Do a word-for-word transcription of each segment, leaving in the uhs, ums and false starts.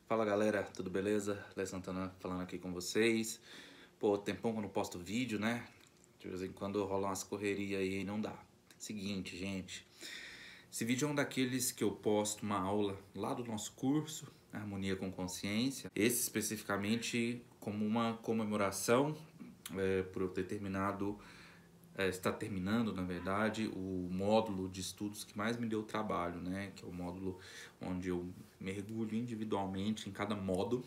Fala galera, tudo beleza? Léo Santana falando aqui com vocês. Pô, tempão que eu não posto vídeo, né? De vez em quando rola umas correrias aí e não dá. Seguinte, gente. Esse vídeo é um daqueles que eu posto uma aula lá do nosso curso, Harmonia com Consciência. Esse especificamente como uma comemoração é, por eu ter terminado, é, está terminando, na verdade, o módulo de estudos que mais me deu trabalho, né? Que é o módulo onde eu mergulho individualmente em cada modo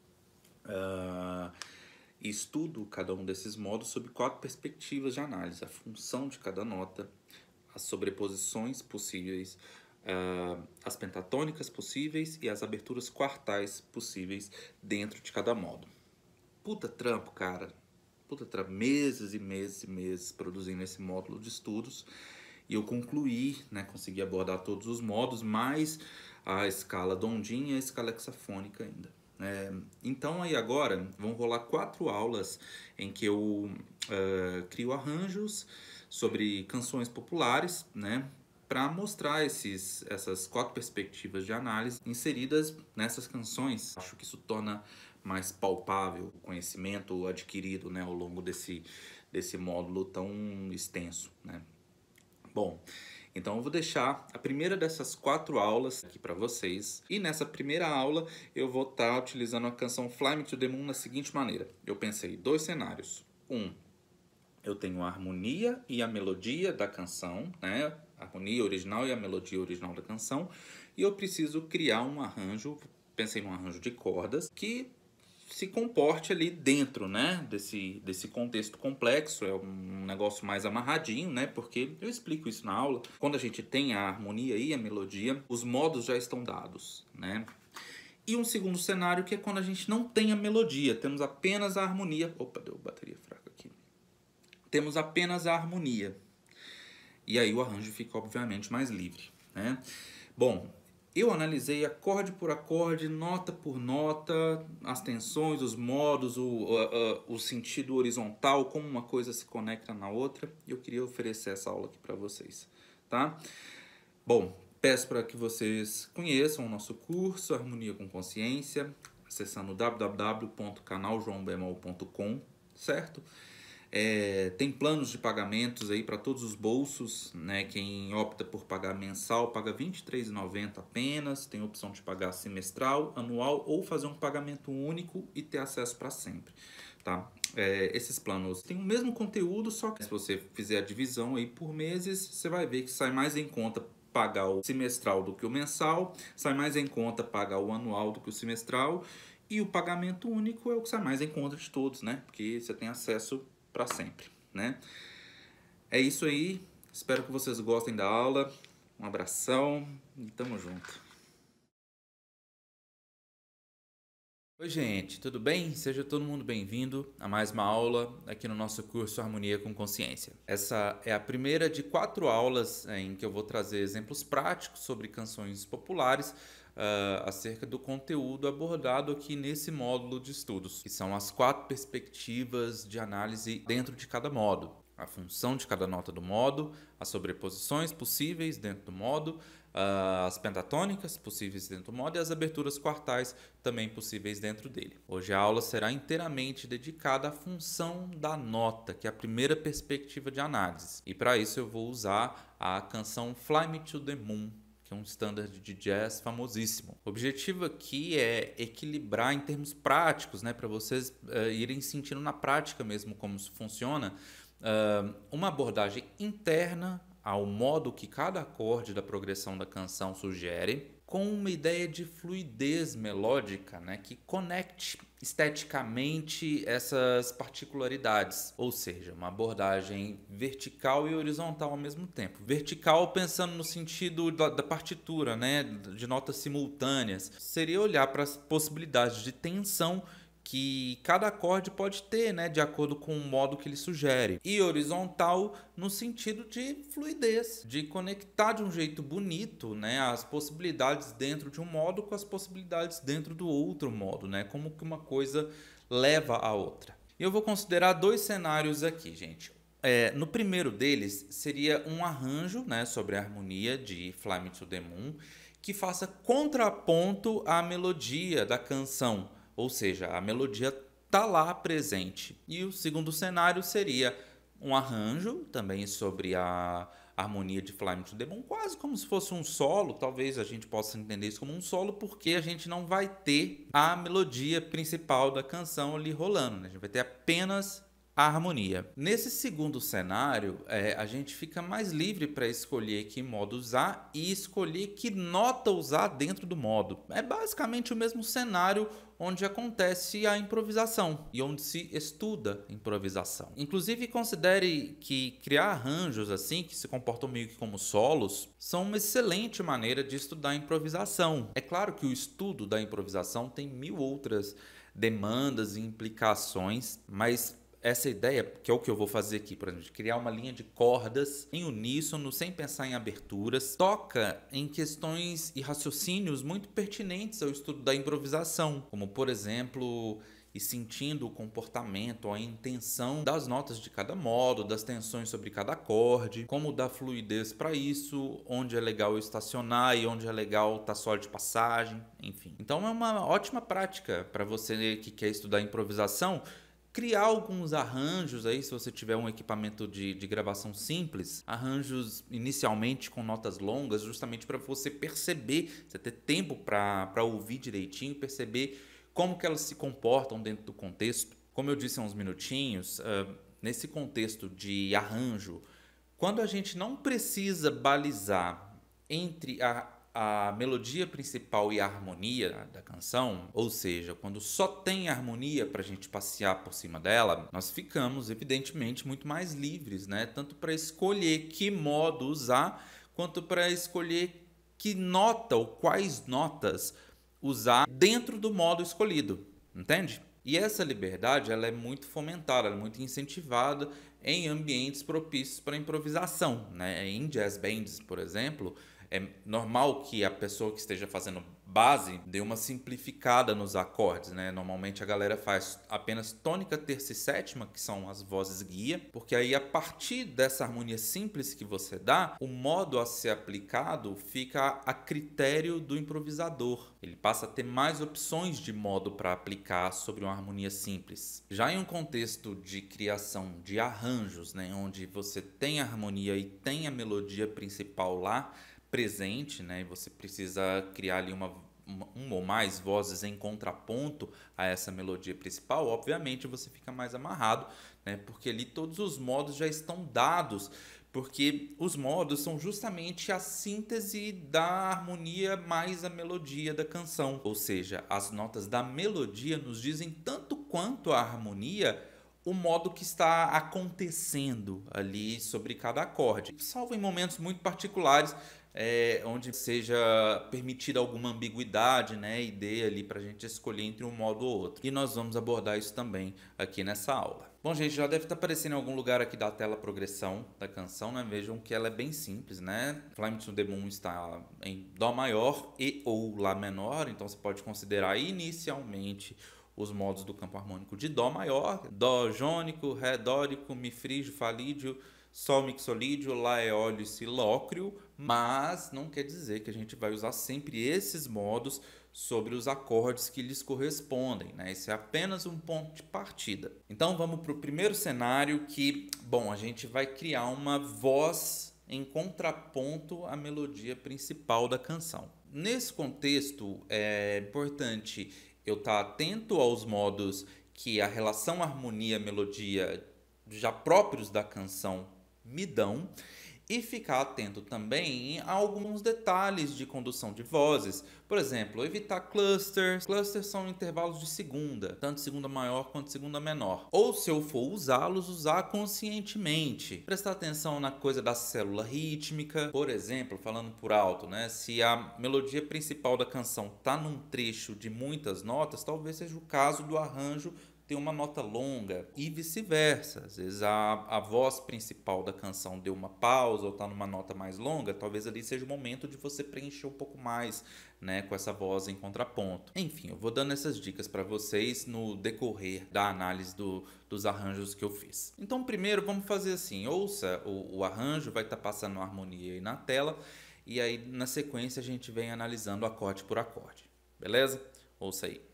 uh, e estudo cada um desses modos sob quatro perspectivas de análise: a função de cada nota, as sobreposições possíveis, uh, as pentatônicas possíveis e as aberturas quartais possíveis dentro de cada modo. Puta trampo, cara. Puta trampo. Meses e meses e meses produzindo esse módulo de estudos. E eu concluí, né, consegui abordar todos os modos, mais a escala de ondinha e a escala hexafônica ainda. É, então aí agora vão rolar quatro aulas em que eu uh, crio arranjos sobre canções populares, né, para mostrar esses, essas quatro perspectivas de análise inseridas nessas canções. Acho que isso torna mais palpável o conhecimento adquirido, né, ao longo desse, desse módulo tão extenso, né. Bom, então eu vou deixar a primeira dessas quatro aulas aqui para vocês. E nessa primeira aula eu vou estar tá utilizando a canção Fly Me to the Moon da seguinte maneira. Eu pensei dois cenários. Um, eu tenho a harmonia e a melodia da canção, né? A harmonia original e a melodia original da canção. E eu preciso criar um arranjo, pensei num arranjo de cordas que se comporte ali dentro, né, desse, desse contexto complexo. É um negócio mais amarradinho, né, porque eu explico isso na aula. Quando a gente tem a harmonia e a melodia, os modos já estão dados, né. E um segundo cenário que é quando a gente não tem a melodia, temos apenas a harmonia. Opa, deu bateria fraca aqui. Temos apenas a harmonia. E aí o arranjo fica, obviamente, mais livre, né. Bom, eu analisei acorde por acorde, nota por nota, as tensões, os modos, o, uh, uh, o sentido horizontal, como uma coisa se conecta na outra. E eu queria oferecer essa aula aqui para vocês, tá? Bom, peço para que vocês conheçam o nosso curso Harmonia com Consciência, acessando w w w ponto canal joão bemol ponto com, certo? É, tem planos de pagamentos aí para todos os bolsos, né? Quem opta por pagar mensal paga vinte e três reais e noventa centavos apenas. Tem a opção de pagar semestral, anual ou fazer um pagamento único e ter acesso para sempre, tá? É, esses planos têm o mesmo conteúdo, só que se você fizer a divisão aí por meses, você vai ver que sai mais em conta pagar o semestral do que o mensal, sai mais em conta pagar o anual do que o semestral, e o pagamento único é o que sai mais em conta de todos, né? Porque você tem acesso para sempre, né? É isso aí. Espero que vocês gostem da aula. Um abração e tamo junto. Oi, gente, tudo bem? Seja todo mundo bem-vindo a mais uma aula aqui no nosso curso Harmonia com Consciência. Essa é a primeira de quatro aulas em que eu vou trazer exemplos práticos sobre canções populares Uh, acerca do conteúdo abordado aqui nesse módulo de estudos, que são as quatro perspectivas de análise dentro de cada modo. A função de cada nota do modo, as sobreposições possíveis dentro do modo, uh, as pentatônicas possíveis dentro do modo e as aberturas quartais também possíveis dentro dele. Hoje a aula será inteiramente dedicada à função da nota, que é a primeira perspectiva de análise. E para isso eu vou usar a canção Fly Me to the Moon, que é um standard de jazz famosíssimo. O objetivo aqui é equilibrar em termos práticos, né, para vocês uh, irem sentindo na prática mesmo como isso funciona, uh, uma abordagem interna ao modo que cada acorde da progressão da canção sugere, com uma ideia de fluidez melódica, né, que conecte esteticamente essas particularidades, ou seja, uma abordagem vertical e horizontal ao mesmo tempo. Vertical pensando no sentido da, da partitura, né, de notas simultâneas, seria olhar para as possibilidades de tensão que cada acorde pode ter, né, de acordo com o modo que ele sugere. E horizontal no sentido de fluidez, de conectar de um jeito bonito, né, as possibilidades dentro de um modo com as possibilidades dentro do outro modo, né, como que uma coisa leva a outra. E eu vou considerar dois cenários aqui, gente. É, no primeiro deles seria um arranjo, né, sobre a harmonia de Fly Me to the Moon, que faça contraponto à melodia da canção, ou seja, a melodia tá lá presente. E o segundo cenário seria um arranjo também sobre a harmonia de Fly Me to the Moon, quase como se fosse um solo. Talvez a gente possa entender isso como um solo, porque a gente não vai ter a melodia principal da canção ali rolando, né? A gente vai ter apenas a harmonia. Nesse segundo cenário, é, a gente fica mais livre para escolher que modo usar e escolher que nota usar dentro do modo. É basicamente o mesmo cenário onde acontece a improvisação e onde se estuda improvisação. Inclusive, considere que criar arranjos assim, que se comportam meio que como solos, são uma excelente maneira de estudar improvisação. É claro que o estudo da improvisação tem mil outras demandas e implicações, mas essa ideia, que é o que eu vou fazer aqui, por exemplo, de criar uma linha de cordas em uníssono, sem pensar em aberturas, toca em questões e raciocínios muito pertinentes ao estudo da improvisação, como, por exemplo, ir sentindo o comportamento, a intenção das notas de cada modo, das tensões sobre cada acorde, como dar fluidez para isso, onde é legal estacionar e onde é legal estar só de passagem, enfim. Então é uma ótima prática para você que quer estudar improvisação, criar alguns arranjos aí, se você tiver um equipamento de, de gravação simples, arranjos inicialmente com notas longas, justamente para você perceber, você ter tempo para ouvir direitinho, perceber como que elas se comportam dentro do contexto. Como eu disse há uns minutinhos, uh, nesse contexto de arranjo, quando a gente não precisa balizar entre a a melodia principal e a harmonia da canção, ou seja, quando só tem harmonia para a gente passear por cima dela, nós ficamos evidentemente muito mais livres, né? Tanto para escolher que modo usar, quanto para escolher que nota ou quais notas usar dentro do modo escolhido, entende? E essa liberdade ela é muito fomentada, ela é muito incentivada em ambientes propícios para improvisação, né? Em jazz bands, por exemplo, é normal que a pessoa que esteja fazendo base dê uma simplificada nos acordes, né? Normalmente a galera faz apenas tônica, terça e sétima, que são as vozes guia, porque aí a partir dessa harmonia simples que você dá, o modo a ser aplicado fica a critério do improvisador. Ele passa a ter mais opções de modo para aplicar sobre uma harmonia simples. Já em um contexto de criação de arranjos, né, onde você tem a harmonia e tem a melodia principal lá presente, né, e você precisa criar ali uma, uma, uma ou mais vozes em contraponto a essa melodia principal, obviamente você fica mais amarrado, né, porque ali todos os modos já estão dados, porque os modos são justamente a síntese da harmonia mais a melodia da canção, ou seja, as notas da melodia nos dizem tanto quanto a harmonia o modo que está acontecendo ali sobre cada acorde, salvo em momentos muito particulares, É, onde seja permitida alguma ambiguidade, né, e dê ali para a gente escolher entre um modo ou outro. E nós vamos abordar isso também aqui nessa aula. Bom, gente, já deve estar aparecendo em algum lugar aqui da tela a progressão da canção, né? Vejam que ela é bem simples, né? Fly Me to the Moon está em Dó maior e ou Lá menor, então você pode considerar inicialmente os modos do campo harmônico de Dó maior, Dó jônico, Ré dórico, Mi frígio, Fá lídio, Sol mixolídio, Lá eólio e Si lócrio, mas não quer dizer que a gente vai usar sempre esses modos sobre os acordes que lhes correspondem, né? Esse é apenas um ponto de partida. Então vamos para o primeiro cenário que, bom, a gente vai criar uma voz em contraponto à melodia principal da canção. Nesse contexto é importante eu estar atento aos modos que a relação harmonia-melodia já próprios da canção me dão e ficar atento também a alguns detalhes de condução de vozes. Por exemplo, evitar clusters. Clusters são intervalos de segunda, tanto segunda maior quanto segunda menor. Ou se eu for usá-los, usar conscientemente. Prestar atenção na coisa da célula rítmica. Por exemplo, falando por alto, né? Se a melodia principal da canção está num trecho de muitas notas, talvez seja o caso do arranjo ter uma nota longa e vice-versa. Às vezes a, a voz principal da canção deu uma pausa ou está numa nota mais longa, talvez ali seja o momento de você preencher um pouco mais, né, com essa voz em contraponto. Enfim, eu vou dando essas dicas para vocês no decorrer da análise do, dos arranjos que eu fiz. Então primeiro vamos fazer assim, ouça o, o arranjo, vai estar tá passando uma harmonia aí na tela, e aí na sequência a gente vem analisando acorde por acorde, beleza? Ouça aí.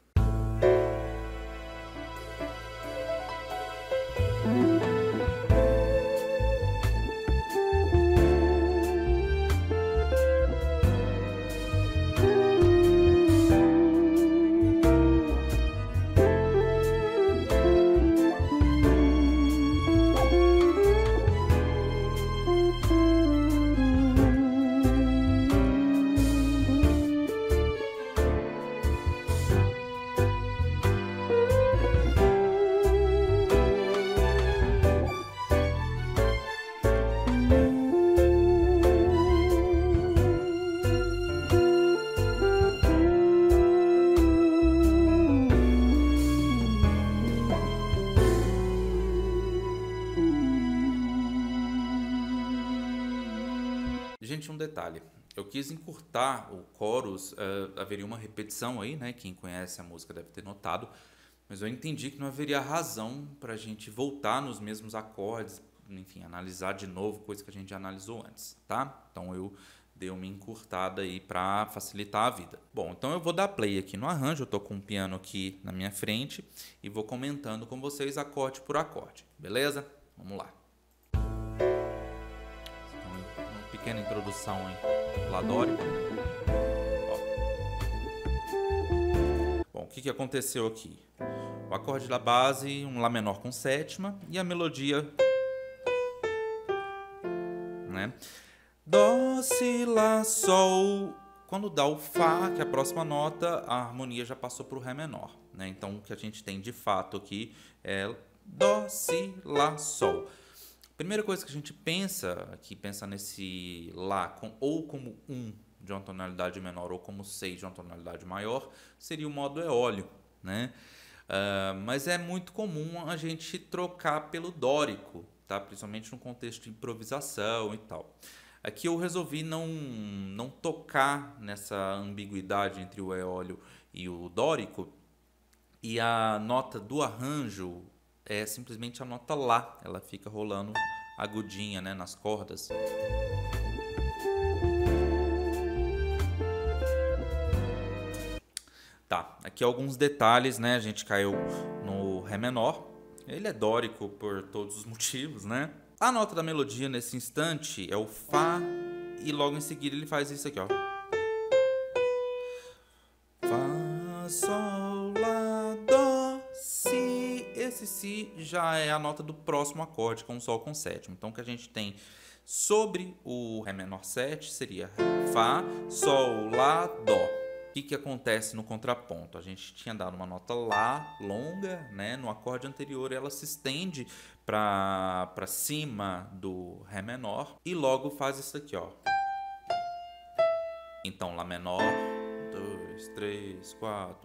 Gente, um detalhe, eu quis encurtar o chorus, uh, haveria uma repetição aí, né? Quem conhece a música deve ter notado, mas eu entendi que não haveria razão para a gente voltar nos mesmos acordes, enfim, analisar de novo coisa que a gente já analisou antes, tá? Então eu dei uma encurtada aí para facilitar a vida. Bom, então eu vou dar play aqui no arranjo, eu tô com o piano aqui na minha frente e vou comentando com vocês acorde por acorde, beleza? Vamos lá. Pequena introdução em Lá dórico. Bom, o que, que aconteceu aqui? O acorde da base, um Lá menor com sétima e a melodia, né? Dó, Si, Lá, Sol. Quando dá o Fá, que é a próxima nota, a harmonia já passou para o Ré menor, né? Então o que a gente tem de fato aqui é Dó, Si, Lá, Sol. Primeira coisa que a gente pensa aqui, pensa nesse Lá com, ou como um de uma tonalidade menor ou como seis de uma tonalidade maior, seria o modo eólio, né? Uh, mas é muito comum a gente trocar pelo dórico, tá? Principalmente no contexto de improvisação e tal. Aqui eu resolvi não, não tocar nessa ambiguidade entre o eólio e o dórico, e a nota do arranjo é simplesmente a nota Lá, ela fica rolando agudinha, né, nas cordas. Tá, aqui alguns detalhes, né, a gente caiu no Ré menor, ele é dórico por todos os motivos, né. A nota da melodia nesse instante é o Fá e logo em seguida ele faz isso aqui, ó. Fá, Sol, Lá, Dó, Si. Esse Si já é a nota do próximo acorde, com Sol com sétima. Então, o que a gente tem sobre o Ré menor sete seria Fá, Sol, Lá, Dó. O que, que acontece no contraponto? A gente tinha dado uma nota Lá longa, né? No acorde anterior ela se estende para para cima do Ré menor e logo faz isso aqui, ó. Então, Lá menor, dois, três, quatro.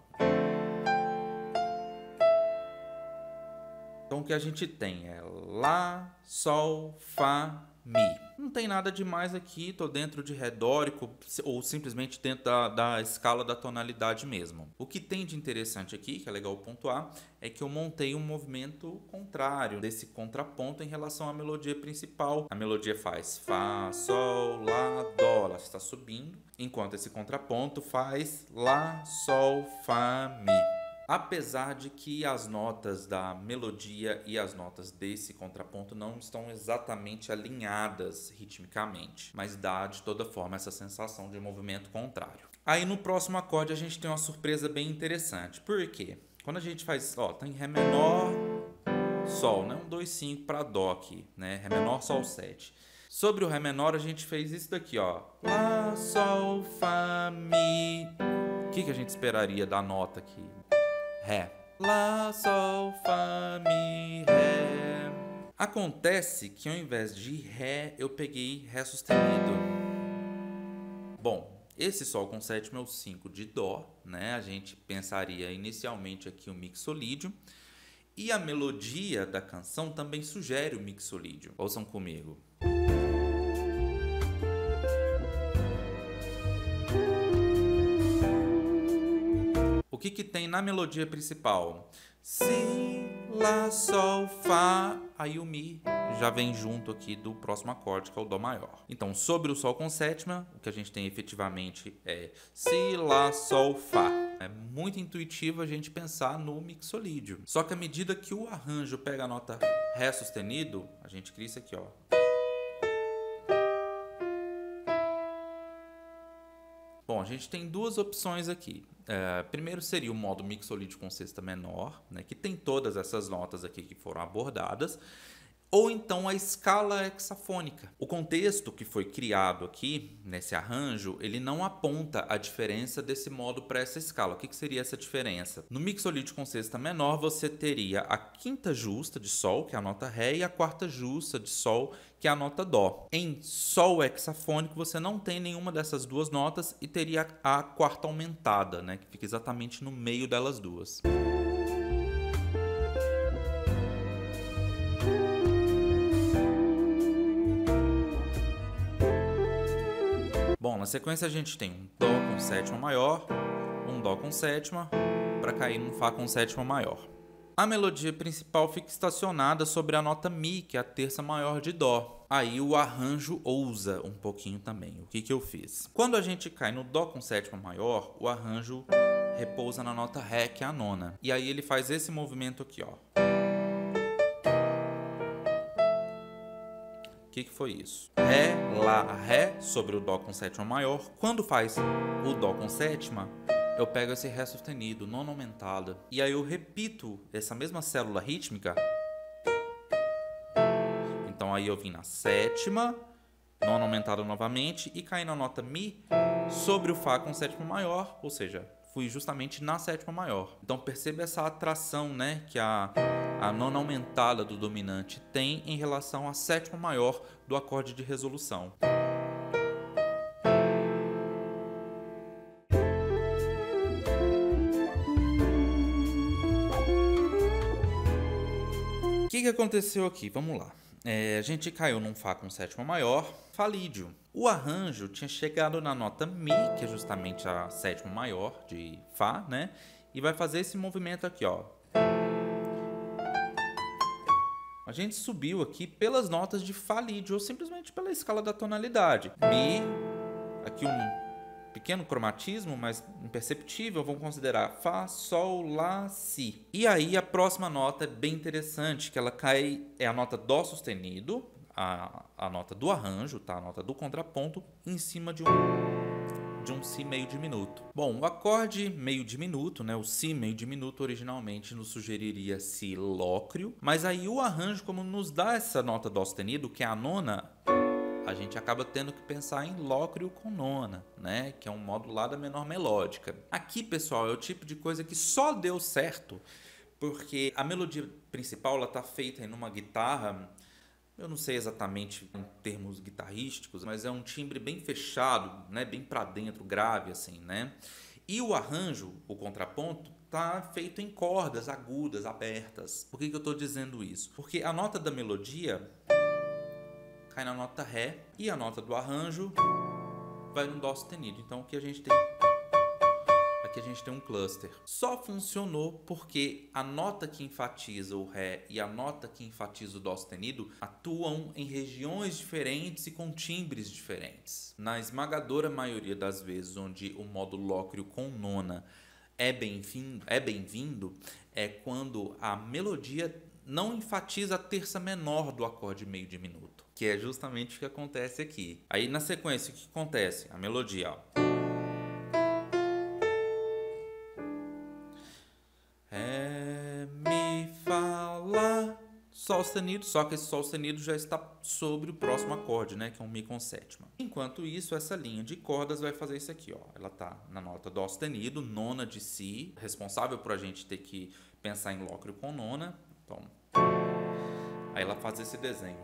Então o que a gente tem é Lá, Sol, Fá, Mi. Não tem nada demais aqui, estou dentro de Ré dórico ou simplesmente dentro da, da escala da tonalidade mesmo. O que tem de interessante aqui, que é legal pontuar, é que eu montei um movimento contrário desse contraponto em relação à melodia principal. A melodia faz Fá, Sol, Lá, Dó, ela está subindo, enquanto esse contraponto faz Lá, Sol, Fá, Mi. Apesar de que as notas da melodia e as notas desse contraponto não estão exatamente alinhadas ritmicamente, mas dá de toda forma essa sensação de movimento contrário. Aí no próximo acorde a gente tem uma surpresa bem interessante. Por quê? Quando a gente faz, ó, tá em Ré menor, Sol, né? Um, dois, cinco para Dó aqui, né? Ré menor, Sol, sete. Sobre o Ré menor a gente fez isso daqui, ó. Lá, Sol, Fá, Mi. O que, que a gente esperaria da nota aqui? Ré. Lá, Sol, Fá, Mi, Ré. Acontece que ao invés de Ré, eu peguei Ré sustenido. Bom, esse Sol com sétima é o cinco de Dó, né? A gente pensaria inicialmente aqui o mixolídio. E a melodia da canção também sugere o mixolídio. Ouçam comigo. O que que tem na melodia principal? Si, Lá, Sol, Fá, aí o Mi já vem junto aqui do próximo acorde, que é o Dó maior. Então, sobre o Sol com sétima, o que a gente tem efetivamente é Si, Lá, Sol, Fá. É muito intuitivo a gente pensar no mixolídio. Só que à medida que o arranjo pega a nota Ré sustenido, a gente cria isso aqui, ó. Bom, a gente tem duas opções aqui. É, primeiro seria o modo mixolídio com sexta menor, né, que tem todas essas notas aqui que foram abordadas. Ou então a escala hexafônica. O contexto que foi criado aqui, nesse arranjo, ele não aponta a diferença desse modo para essa escala. O que, que seria essa diferença? No mixolídio com sexta menor, você teria a quinta justa de Sol, que é a nota Ré, e a quarta justa de Sol, que é a nota Dó. Em Sol hexafônico, você não tem nenhuma dessas duas notas e teria a quarta aumentada, né, que fica exatamente no meio delas duas. Bom, na sequência a gente tem um Dó com sétima maior, um Dó com sétima, para cair num Fá com sétima maior. A melodia principal fica estacionada sobre a nota Mi, que é a terça maior de Dó. Aí o arranjo ousa um pouquinho também. O que, que eu fiz? Quando a gente cai no Dó com sétima maior, o arranjo repousa na nota Ré, que é a nona. E aí ele faz esse movimento aqui, ó. O que, que foi isso? Ré, Lá, Ré sobre o Dó com sétima maior. Quando faz o Dó com sétima, eu pego esse Ré sustenido, nona aumentada. E aí eu repito essa mesma célula rítmica. Então aí eu vim na sétima, nona aumentada novamente e caí na nota Mi sobre o Fá com sétima maior, ou seja, fui justamente na sétima maior. Então perceba essa atração, né, que a, a nona aumentada do dominante tem em relação à sétima maior do acorde de resolução. O que, que aconteceu aqui? Vamos lá. É, a gente caiu num Fá com sétima maior, falídio. O arranjo tinha chegado na nota Mi, que é justamente a sétima maior de Fá, né? E vai fazer esse movimento aqui, ó. A gente subiu aqui pelas notas de falídio, ou simplesmente pela escala da tonalidade. Mi, aqui um pequeno cromatismo, mas imperceptível, vamos considerar Fá, Sol, Lá, Si. E aí a próxima nota é bem interessante, que ela cai, é a nota Dó sustenido, a, a nota do arranjo, tá? A nota do contraponto, em cima de um, de um Si meio diminuto. Bom, o acorde meio diminuto, né? O Si meio diminuto originalmente nos sugeriria Si lócreo, mas aí o arranjo, como nos dá essa nota Dó sustenido, que é a nona, a gente acaba tendo que pensar em lócreo com nona, né? Que é um modo lá da menor melódica. Aqui, pessoal, é o tipo de coisa que só deu certo porque a melodia principal ela tá feita em uma guitarra, eu não sei exatamente em termos guitarrísticos, mas é um timbre bem fechado, né? Bem para dentro, grave assim, né? E o arranjo, o contraponto, tá feito em cordas agudas, abertas. Por que que eu estou dizendo isso? Porque a nota da melodia cai na nota Ré e a nota do arranjo vai no Dó sustenido. Então aqui a gente tem aqui a gente tem um cluster. Só funcionou porque a nota que enfatiza o Ré e a nota que enfatiza o Dó sustenido atuam em regiões diferentes e com timbres diferentes. Na esmagadora maioria das vezes onde o modo lócreo com nona é bem-vindo, é bem-vindo, é quando a melodia não enfatiza a terça menor do acorde meio diminuto, que é justamente o que acontece aqui. Aí na sequência, o que acontece? A melodia, ó. Ré, Mi, Fá, Lá, Sol sustenido, só que esse Sol sustenido já está sobre o próximo acorde, né, que é um Mi com sétima. Enquanto isso, essa linha de cordas vai fazer isso aqui, ó. Ela tá na nota Dó sustenido, nona de Si, responsável por a gente ter que pensar em lócreo com nona. Então, aí ela faz esse desenho.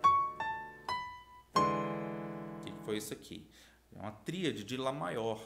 O que foi isso aqui? É uma tríade de Lá maior,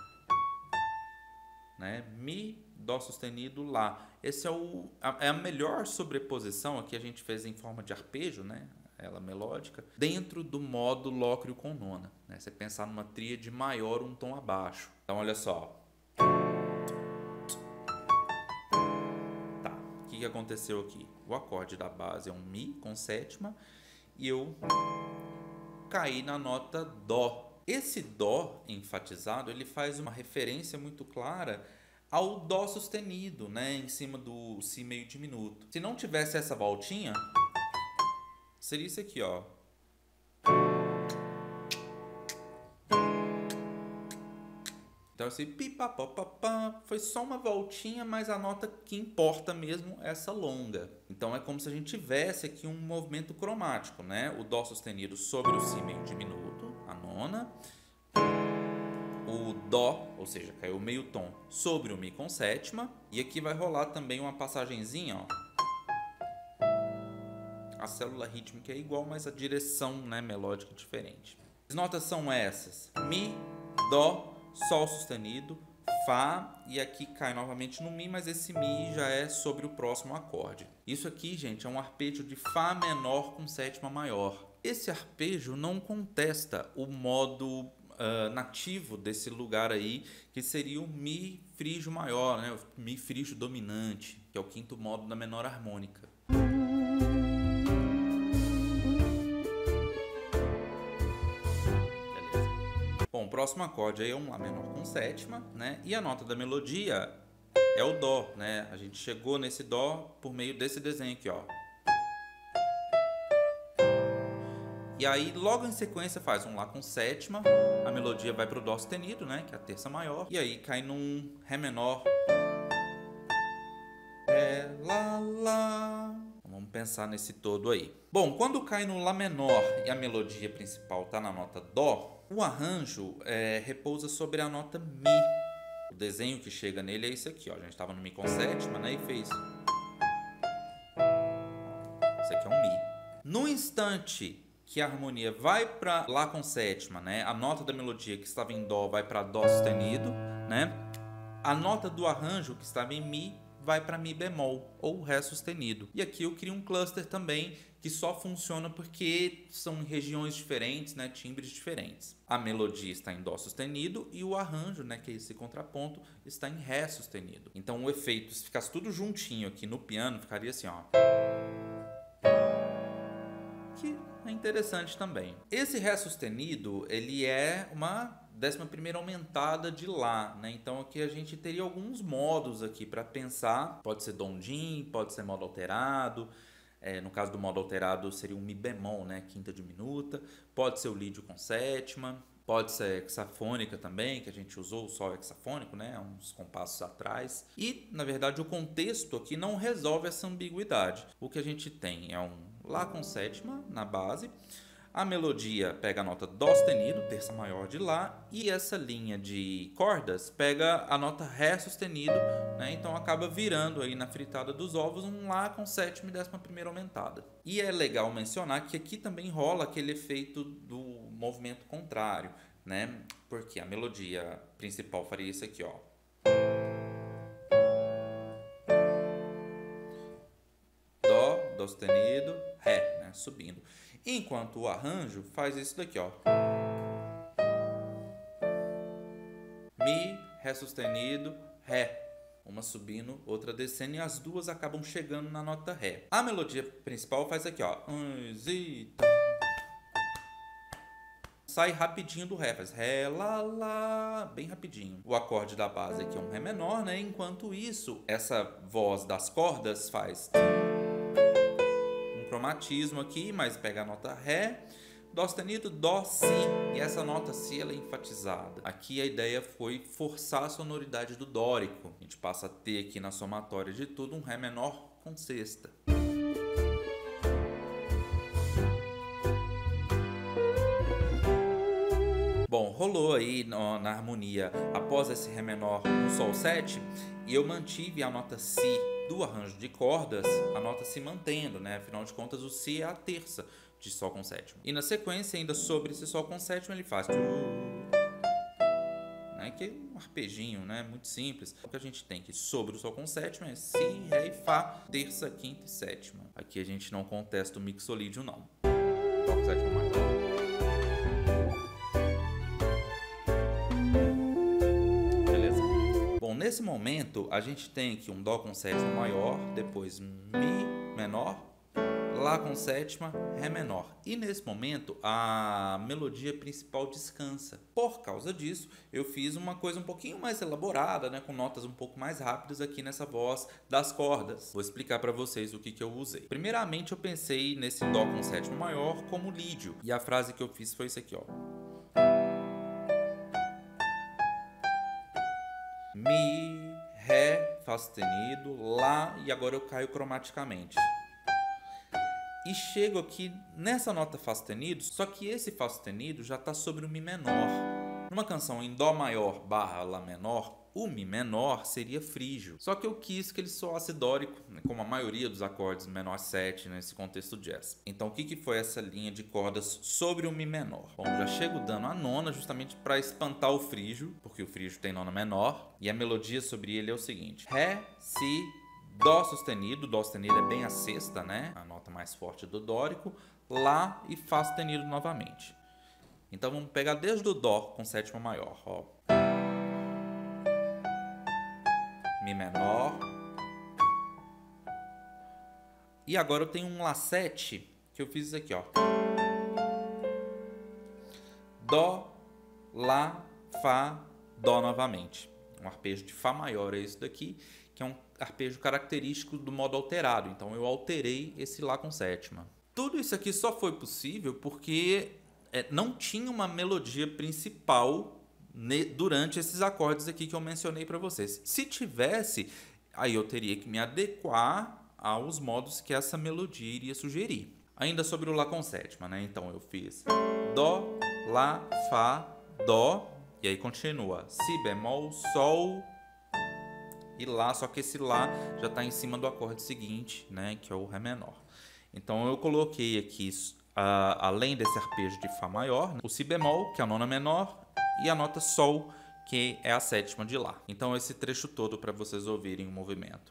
né? Mi, Dó sustenido, Lá. Esse é, o, é a melhor sobreposição aqui, a gente fez em forma de arpejo, né? Ela melódica, dentro do modo lócreo com nona, né? Você pensar numa tríade maior um tom abaixo. Então olha só. Tá. O que que aconteceu aqui? O acorde da base é um Mi com sétima e eu caí na nota Dó. Esse Dó enfatizado, ele faz uma referência muito clara ao Dó sustenido, né, em cima do Si meio diminuto. Se não tivesse essa voltinha, seria isso aqui, ó. Então esse pipapopapá foi só uma voltinha, mas a nota que importa mesmo é essa longa. Então é como se a gente tivesse aqui um movimento cromático, né? O Dó sustenido sobre o Si meio diminuto, a nona. O Dó, ou seja, caiu meio tom sobre o Mi com sétima. E aqui vai rolar também uma passagenzinha, ó. A célula rítmica é igual, mas a direção, né, melódica é diferente. As notas são essas: Mi, Dó, Sol sustenido, Fá, e aqui cai novamente no Mi, mas esse Mi já é sobre o próximo acorde. Isso aqui, gente, é um arpejo de Fá menor com sétima maior. Esse arpejo não contesta o modo uh, nativo desse lugar aí, que seria o Mi frígio maior, né? O Mi frígio dominante, que é o quinto modo da menor harmônica. Bom, o próximo acorde aí é um Lá menor com sétima, né? E a nota da melodia é o Dó, né? A gente chegou nesse Dó por meio desse desenho aqui, ó. E aí, logo em sequência, faz um Lá com sétima, a melodia vai para o Dó sustenido, né? Que é a terça maior. E aí cai num Ré menor. Ré, Lá, Lá. Vamos pensar nesse todo aí. Bom, quando cai no Lá menor e a melodia principal tá na nota Dó, o arranjo é, repousa sobre a nota Mi. O desenho que chega nele é esse aqui, ó. A gente estava no Mi com sétima, né? E fez. Esse aqui é um Mi. No instante que a harmonia vai para Lá com sétima, né? A nota da melodia que estava em Dó vai para Dó sustenido, né? A nota do arranjo que estava em Mi vai para Mi bemol ou Ré sustenido. E aqui eu crio um cluster também que só funciona porque são regiões diferentes, né, timbres diferentes. A melodia está em Dó sustenido e o arranjo, né, que é esse contraponto, está em Ré sustenido. Então o efeito, se ficasse tudo juntinho aqui no piano, ficaria assim, ó. Que é interessante também. Esse Ré sustenido, ele é uma décima primeira aumentada de Lá, né? Então aqui a gente teria alguns modos aqui para pensar. Pode ser Dondim, pode ser modo alterado. É, no caso do modo alterado seria um Mi bemol, né? Quinta diminuta. Pode ser o lídio com sétima. Pode ser hexafônica também, que a gente usou o Sol hexafônico, né? Uns compassos atrás. E, na verdade, o contexto aqui não resolve essa ambiguidade. O que a gente tem é um Lá com sétima na base. A melodia pega a nota Dó sustenido, terça maior de Lá, e essa linha de cordas pega a nota Ré sustenido, né? Então acaba virando aí na fritada dos ovos um Lá com sétima e décima primeira aumentada. E é legal mencionar que aqui também rola aquele efeito do movimento contrário, né? Porque a melodia principal faria isso aqui, ó. Dó, Dó sustenido, Ré, né? Subindo. Enquanto o arranjo faz isso daqui, ó. Mi, Ré sustenido, Ré. Uma subindo, outra descendo, e as duas acabam chegando na nota Ré. A melodia principal faz aqui, ó. Sai rapidinho do Ré, faz Ré, Lá, Lá, bem rapidinho. O acorde da base aqui é um Ré menor, né? Enquanto isso, essa voz das cordas faz cromatismo aqui, mas pega a nota Ré, Dó sustenido, Dó, Si, e essa nota Si ela é enfatizada. Aqui a ideia foi forçar a sonoridade do dórico. A gente passa a ter aqui na somatória de tudo um Ré menor com sexta. Bom, rolou aí no, na harmonia, após esse Ré menor no Sol sete, e eu mantive a nota Si do arranjo de cordas, a nota se mantendo, né? Afinal de contas, o Si é a terça de Sol com sétima. E na sequência, ainda sobre esse Sol com sétima, ele faz... Né? Que é um arpejinho, né? Muito simples. O que a gente tem aqui sobre o Sol com sétima é Si, Ré e Fá, terça, quinta e sétima. Aqui a gente não contesta o mixolídio, não. Sol com sétima maior. Nesse momento, a gente tem aqui um Dó com sétima maior, depois Mi menor, Lá com sétima, Ré menor. E nesse momento, a melodia principal descansa. Por causa disso, eu fiz uma coisa um pouquinho mais elaborada, né, com notas um pouco mais rápidas aqui nessa voz das cordas. Vou explicar para vocês o que, que eu usei. Primeiramente, eu pensei nesse Dó com sétima maior como lídio. E a frase que eu fiz foi isso aqui, ó. Mi, Ré, Fá sustenido, Lá, e agora eu caio cromaticamente. E chego aqui nessa nota Fá sustenido, só que esse Fá sustenido já está sobre o Mi menor. Numa canção em Dó maior barra Lá menor, o Mi menor seria frígio. Só que eu quis que ele soasse dórico, né, como a maioria dos acordes menor sete nesse contexto jazz. Então o que, que foi essa linha de cordas sobre o Mi menor? Bom, já chego dando a nona justamente para espantar o frígio, porque o frígio tem nona menor. E a melodia sobre ele é o seguinte: Ré, Si, Dó sustenido, Dó sustenido é bem a sexta, né? A nota mais forte do dórico. Lá e Fá sustenido novamente. Então vamos pegar desde o Dó com sétima maior, ó. Mi menor. E agora eu tenho um Lá sete que eu fiz isso aqui, ó. Dó, Lá, Fá, Dó novamente. Um arpejo de Fá maior é esse daqui, que é um arpejo característico do modo alterado. Então eu alterei esse Lá com sétima. Tudo isso aqui só foi possível porque é, não tinha uma melodia principal ne, durante esses acordes aqui que eu mencionei para vocês. Se tivesse, aí eu teria que me adequar aos modos que essa melodia iria sugerir. Ainda sobre o Lá com sétima, né? Então eu fiz Dó, Lá, Fá, Dó, e aí continua Si bemol, Sol e Lá, só que esse Lá já está em cima do acorde seguinte, né, que é o Ré menor. Então eu coloquei aqui, uh, além desse arpejo de Fá maior, né, o Si bemol, que é a nona menor, e a nota Sol, que é a sétima de Lá. Então esse trecho todo para vocês ouvirem o movimento.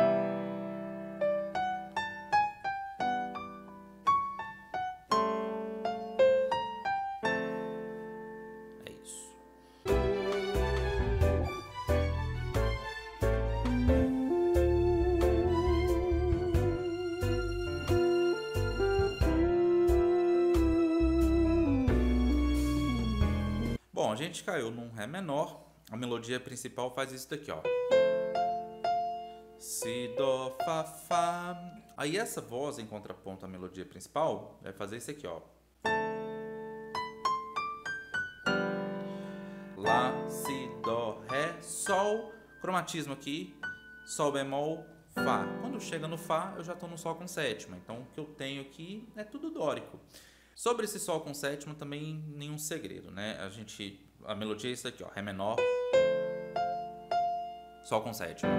Bom, a gente caiu num Ré menor, a melodia principal faz isso daqui, ó. Si, Dó, Fá, Fá. Aí essa voz em contraponto à melodia principal vai fazer isso aqui, ó. Lá, Si, Dó, Ré, Sol. Cromatismo aqui, Sol bemol, Fá. Quando chega no Fá, eu já estou no Sol com sétima. Então o que eu tenho aqui é tudo dórico. Sobre esse Sol com sétima também nenhum segredo, né? A gente, a melodia é isso aqui, ó, Ré menor, Sol com sétima.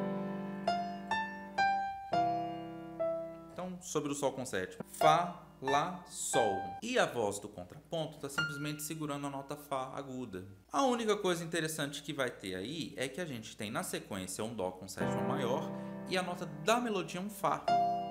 Então, sobre o Sol com sétima, Fá, Lá, Sol. E a voz do contraponto está simplesmente segurando a nota Fá aguda. A única coisa interessante que vai ter aí é que a gente tem na sequência um Dó com sétima maior e a nota da melodia é um Fá.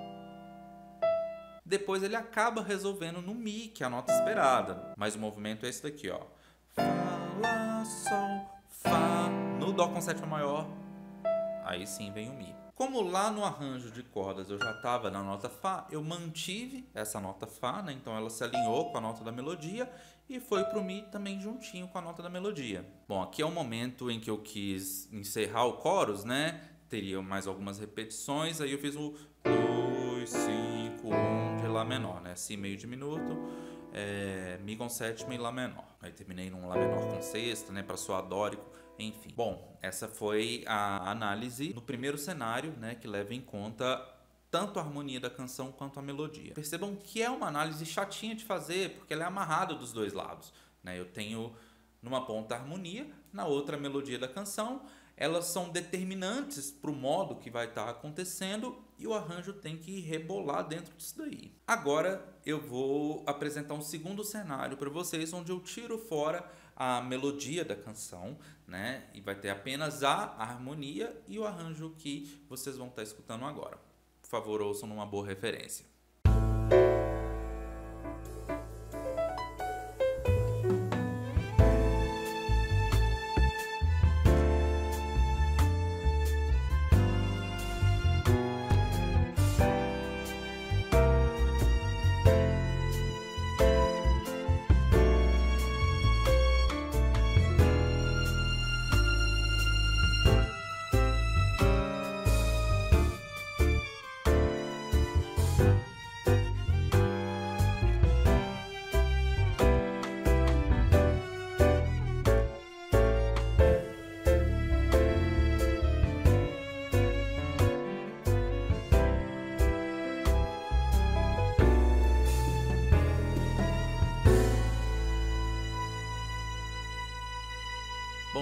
Depois ele acaba resolvendo no Mi, que é a nota esperada. Mas o movimento é esse daqui, ó. Fá, Lá, Sol, Fá. No Dó com sétima maior, aí sim vem o Mi. Como lá no arranjo de cordas eu já estava na nota Fá, eu mantive essa nota Fá, né? Então ela se alinhou com a nota da melodia e foi para o Mi também juntinho com a nota da melodia. Bom, aqui é o momento em que eu quis encerrar o chorus, né? Teria mais algumas repetições, aí eu fiz o dois, cinco, um de Lá menor, né? Si meio diminuto, é, Mi com sétima e Lá menor. Aí terminei num Lá menor com sexta, né? Para soar dórico, enfim. Bom, essa foi a análise no primeiro cenário, né? Que leva em conta tanto a harmonia da canção quanto a melodia. Percebam que é uma análise chatinha de fazer, porque ela é amarrada dos dois lados, né? Eu tenho numa ponta a harmonia, na outra a melodia da canção. Elas são determinantes para o modo que vai estar acontecendo e o arranjo tem que rebolar dentro disso daí. Agora eu vou apresentar um segundo cenário para vocês, onde eu tiro fora a melodia da canção, né? E vai ter apenas a harmonia e o arranjo que vocês vão estar escutando agora. Por favor, ouçam numa boa referência.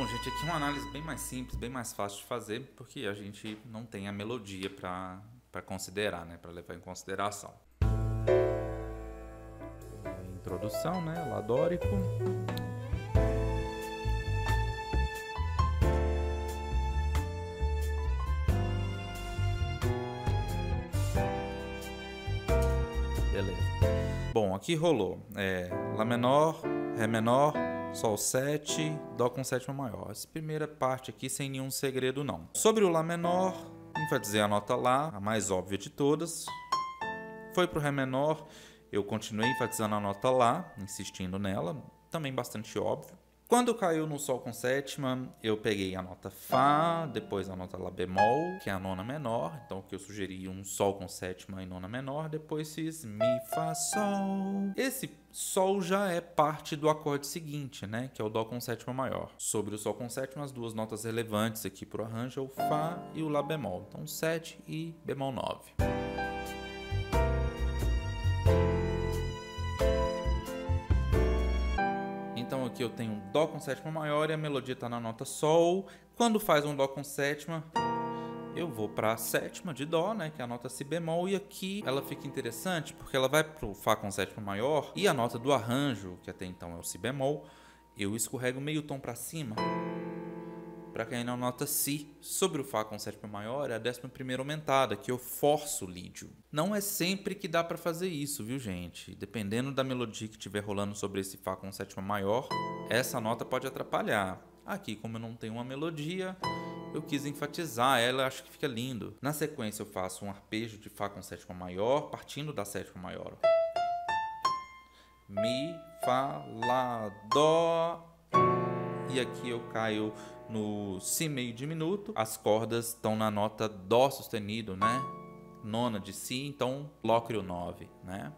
Bom, gente, aqui é uma análise bem mais simples, bem mais fácil de fazer, porque a gente não tem a melodia para para considerar, né, para levar em consideração. Introdução, né, Lá dórico. Beleza. Bom, aqui rolou é, Lá menor, Ré menor, Sol sete, Dó com sétima maior. Essa primeira parte aqui sem nenhum segredo não. Sobre o Lá menor, enfatizei a nota Lá, a mais óbvia de todas. Foi para o Ré menor, eu continuei enfatizando a nota Lá, insistindo nela, também bastante óbvio. Quando caiu no Sol com sétima, eu peguei a nota Fá, depois a nota Lá bemol, que é a nona menor. Então o que eu sugeri, um Sol com sétima e nona menor, depois fiz Mi, Fá, Sol. Esse Sol já é parte do acorde seguinte, né, que é o Dó com sétima maior. Sobre o Sol com sétima, as duas notas relevantes aqui para o arranjo é o Fá e o Lá bemol. Então sete e bemol nove. Então aqui eu tenho um Dó com sétima maior e a melodia está na nota Sol. Quando faz um Dó com sétima, eu vou para a sétima de Dó, né, que é a nota Si bemol. E aqui ela fica interessante porque ela vai para o Fá com sétima maior e a nota do arranjo, que até então é o Si bemol, eu escorrego meio tom para cima para cair na nota Si. Sobre o Fá com sétima maior é a décima primeira aumentada, que eu forço o lídio. Não é sempre que dá para fazer isso, viu, gente? Dependendo da melodia que estiver rolando sobre esse Fá com sétima maior, essa nota pode atrapalhar. Aqui, como eu não tenho uma melodia, eu quis enfatizar ela, acho que fica lindo. Na sequência eu faço um arpejo de Fá com sétima maior, partindo da sétima maior. Mi, Fá, Lá, Dó. E aqui eu caio no Si meio diminuto. As cordas estão na nota Dó sustenido, né? Nona de Si, então Lócreo nove, né?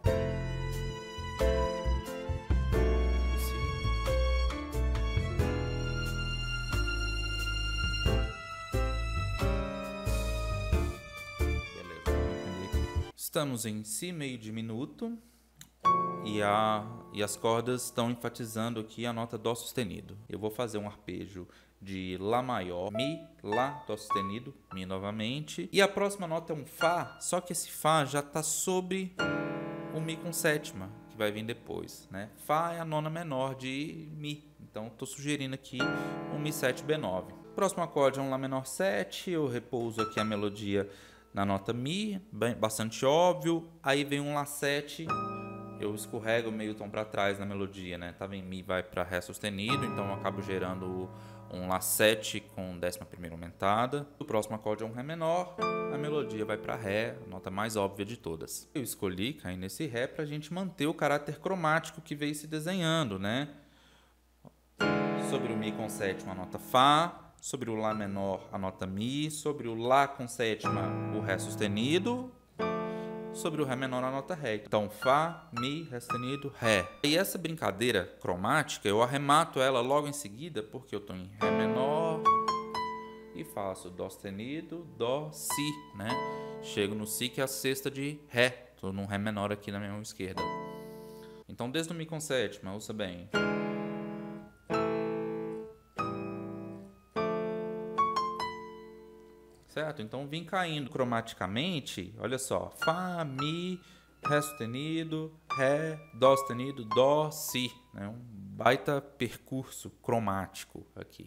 Beleza. Estamos em Si meio diminuto. E, a, e as cordas estão enfatizando aqui a nota Dó sustenido. Eu vou fazer um arpejo de Lá maior, Mi, Lá, Dó sustenido, Mi novamente. E a próxima nota é um Fá, só que esse Fá já está sobre o Mi com sétima, que vai vir depois, né? Fá é a nona menor de Mi, então estou sugerindo aqui um Mi sete B nove. Próximo acorde é um Lá menor sete, eu repouso aqui a melodia na nota Mi, bem, bastante óbvio. Aí vem um Lá sete, eu escorrego meio tom para trás na melodia, né? Tava em Mi, vai para Ré sustenido, então eu acabo gerando um Lá sete com décima primeira aumentada. O próximo acorde é um Ré menor, a melodia vai para Ré, a nota mais óbvia de todas. Eu escolhi cair nesse Ré para a gente manter o caráter cromático que veio se desenhando, né? Sobre o Mi com sétima, a nota Fá. Sobre o Lá menor, a nota Mi. Sobre o Lá com sétima, o Ré sustenido. Sobre o Ré menor, a nota Ré. Então, Fá, Mi, Ré sustenido, Ré. E essa brincadeira cromática, eu arremato ela logo em seguida, porque eu estou em Ré menor e faço Dó sustenido, Dó, Si, né? Chego no Si, que é a sexta de Ré. Estou num Ré menor aqui na minha mão esquerda. Então, desde o Mi com sétima, ouça bem. Certo? Então, vim caindo cromaticamente, olha só, Fá, Mi, Ré sustenido, Ré, Dó sustenido, Dó, Si. Né? Um baita percurso cromático aqui.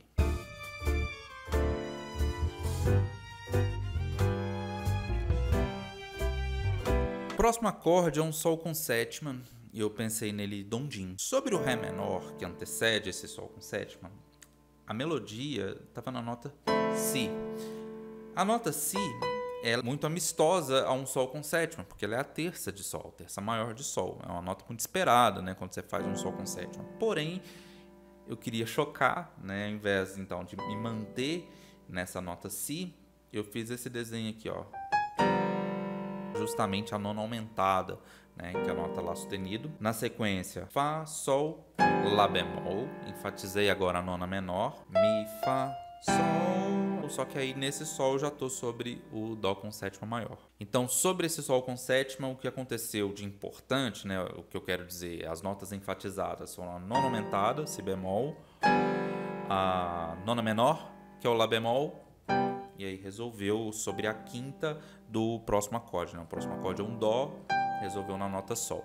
O próximo acorde é um Sol com sétima, e eu pensei nele Dom-Dim. Sobre o Ré menor, que antecede esse Sol com sétima, a melodia estava na nota Si. A nota Si é muito amistosa a um Sol com sétima, porque ela é a terça de Sol, terça maior de Sol. É uma nota muito esperada, né, quando você faz um Sol com sétima. Porém, eu queria chocar, né, ao invés então de me manter nessa nota Si, eu fiz esse desenho aqui, ó, justamente a nona aumentada, né, que é a nota Lá sustenido. Na sequência, Fá, Sol, Lá bemol. Enfatizei agora a nona menor, Mi, Fá, Sol. Só que aí nesse Sol eu já estou sobre o Dó com sétima maior. Então, sobre esse Sol com sétima, o que aconteceu de importante, né, o que eu quero dizer, as notas enfatizadas foram a nona aumentada, Si bemol, a nona menor, que é o Lá bemol, e aí resolveu sobre a quinta do próximo acorde, né? O próximo acorde é um Dó, resolveu na nota Sol.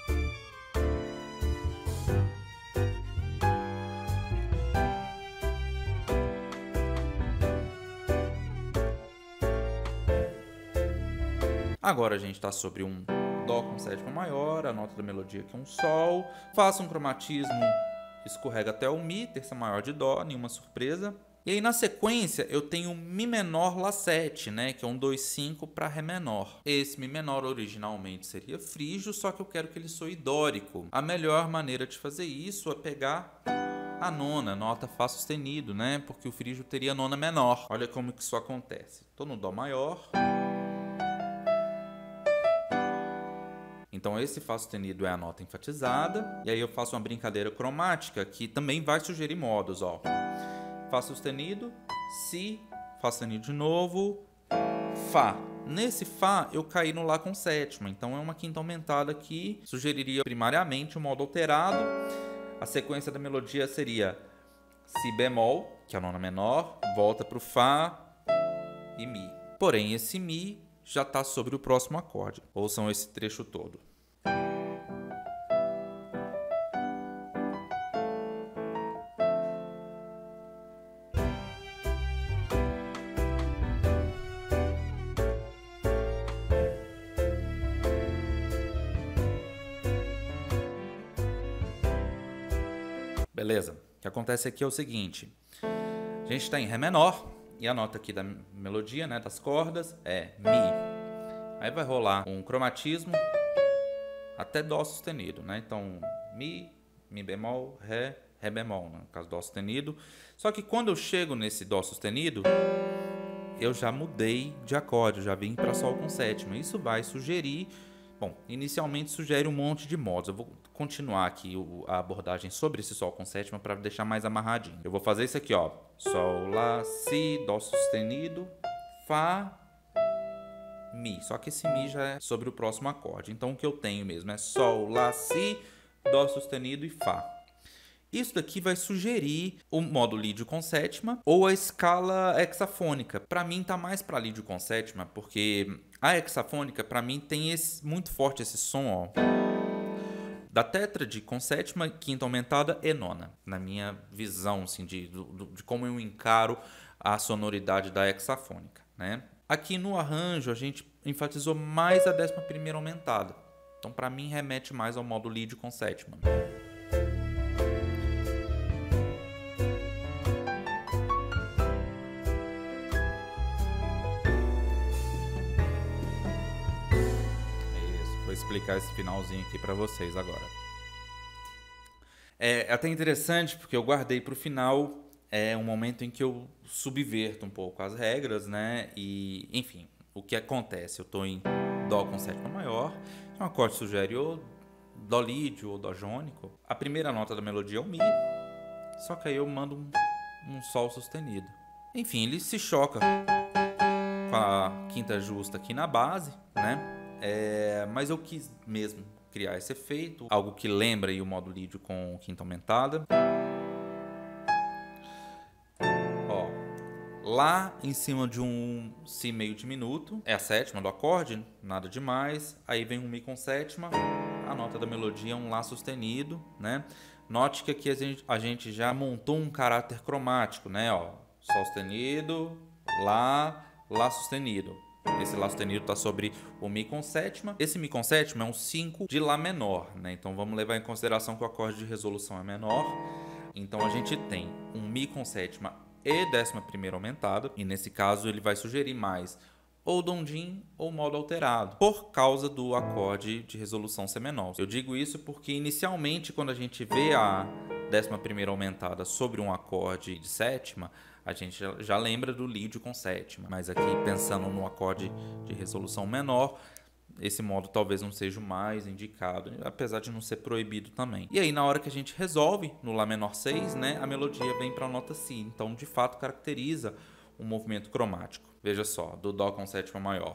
Agora a gente está sobre um Dó com sétima maior, a nota da melodia que é um Sol. Faça um cromatismo, escorrega até o Mi, terça maior de Dó, nenhuma surpresa. E aí na sequência eu tenho Mi menor Lá sete, né, que é um dois cinco para Ré menor. Esse Mi menor originalmente seria frígio, só que eu quero que ele soe dórico. A melhor maneira de fazer isso é pegar a nona, nota Fá sustenido, né, porque o frígio teria nona menor. Olha como que isso acontece. Estou no Dó maior. Então esse Fá sustenido é a nota enfatizada, e aí eu faço uma brincadeira cromática que também vai sugerir modos, ó. Fá sustenido, Si, Fá sustenido de novo, Fá. Nesse Fá eu caí no Lá com sétima, então é uma quinta aumentada que sugeriria primariamente o modo alterado. A sequência da melodia seria Si bemol, que é a nona menor, volta para o Fá e Mi. Porém esse Mi já está sobre o próximo acorde. Ouçam esse trecho todo. Beleza? O que acontece aqui é o seguinte. A gente está em Ré menor. E a nota aqui da melodia, né, das cordas, é Mi. Aí vai rolar um cromatismo até Dó sustenido, né? Então, Mi, Mi bemol, Ré, Ré bemol, no caso Dó sustenido. Só que quando eu chego nesse Dó sustenido, eu já mudei de acorde, eu já vim para Sol com sétima. Isso vai sugerir... Bom, inicialmente sugere um monte de modos. Eu vou continuar aqui a abordagem sobre esse Sol com sétima para deixar mais amarradinho. Eu vou fazer isso aqui, ó. Sol, Lá, Si, Dó sustenido, Fá, Mi. Só que esse Mi já é sobre o próximo acorde. Então o que eu tenho mesmo é Sol, Lá, Si, Dó sustenido e Fá. Isso daqui vai sugerir o modo lídio com sétima ou a escala hexafônica. Para mim tá mais para lídio com sétima, porque a hexafônica para mim tem esse, muito forte esse som, ó, da tétrade com sétima, quinta aumentada e nona. Na minha visão, assim, de, de, de como eu encaro a sonoridade da hexafônica, né? Aqui no arranjo a gente enfatizou mais a décima primeira aumentada. Então para mim remete mais ao modo lídio com sétima. Vou explicar esse finalzinho aqui para vocês agora. É até interessante porque eu guardei para o final é um momento em que eu subverto um pouco as regras, né? E, enfim, o que acontece? Eu estou em Dó com sétima maior, um acorde sugere ou Dó lídio ou Dó jônico. A primeira nota da melodia é o Mi, só que aí eu mando um, um Sol sustenido. Enfim, ele se choca com a quinta justa aqui na base, né? É, mas eu quis mesmo criar esse efeito, algo que lembra aí o modo lídio com quinta aumentada. Ó, Lá em cima de um Si meio diminuto, é a sétima do acorde, nada demais. Aí vem um Mi com sétima, a nota da melodia é um Lá sustenido, né? Note que aqui a gente, a gente já montou um caráter cromático, né? Ó, Sol sustenido, Lá, Lá sustenido. Esse Lá sustenido está sobre o Mi com sétima. Esse Mi com sétima é um cinco de Lá menor, né? Então vamos levar em consideração que o acorde de resolução é menor. Então a gente tem um Mi com sétima e décima primeira aumentada. E nesse caso ele vai sugerir mais ou Dom-Dim ou modo alterado, por causa do acorde de resolução ser menor. Eu digo isso porque inicialmente quando a gente vê a décima primeira aumentada sobre um acorde de sétima, a gente já lembra do lídio com sétima, mas aqui pensando no acorde de resolução menor, esse modo talvez não seja o mais indicado, apesar de não ser proibido também. E aí na hora que a gente resolve no Lá menor seis, né, a melodia vem para a nota Si, então de fato caracteriza um movimento cromático. Veja só, do Dó com sétima maior.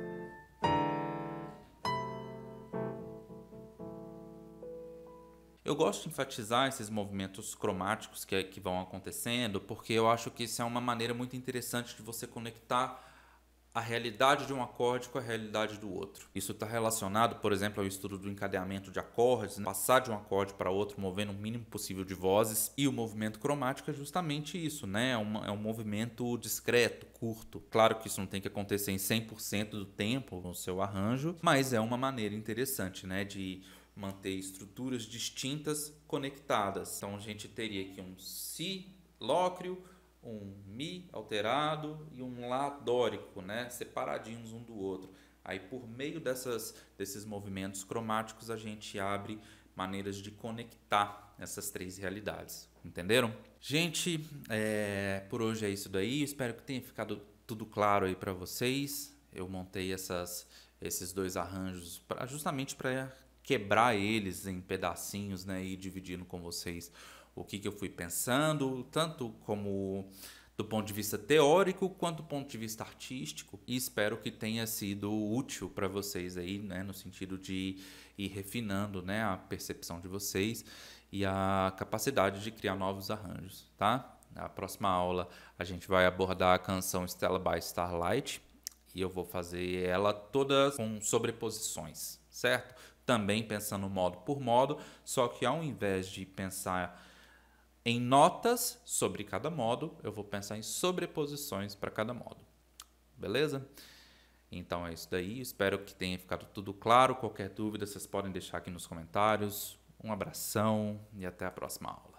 Eu eu gosto de enfatizar esses movimentos cromáticos que, que vão acontecendo, porque eu acho que isso é uma maneira muito interessante de você conectar a realidade de um acorde com a realidade do outro. Isso está relacionado, por exemplo, ao estudo do encadeamento de acordes, né? Passar de um acorde para outro, movendo o mínimo possível de vozes. E o movimento cromático é justamente isso, né? É, uma, é um movimento discreto, curto. Claro que isso não tem que acontecer em cem por cento do tempo no seu arranjo, mas é uma maneira interessante, né, de manter estruturas distintas conectadas. Então a gente teria aqui um Si lócreo, um Mi alterado e um Lá dórico, né, separadinhos um do outro. Aí por meio dessas, desses movimentos cromáticos a gente abre maneiras de conectar essas três realidades. Entenderam? Gente, é, por hoje é isso daí. Espero que tenha ficado tudo claro aí para vocês. Eu montei essas, esses dois arranjos pra, justamente para quebrar eles em pedacinhos, né, e dividindo com vocês o que, que eu fui pensando, tanto como do ponto de vista teórico quanto do ponto de vista artístico, e espero que tenha sido útil para vocês aí, né, no sentido de ir refinando, né, a percepção de vocês e a capacidade de criar novos arranjos, tá? Na próxima aula a gente vai abordar a canção Stella by Starlight e eu vou fazer ela toda com sobreposições, certo? Também pensando modo por modo, só que ao invés de pensar em notas sobre cada modo, eu vou pensar em sobreposições para cada modo. Beleza? Então é isso daí. Espero que tenha ficado tudo claro. Qualquer dúvida, vocês podem deixar aqui nos comentários. Um abração e até a próxima aula.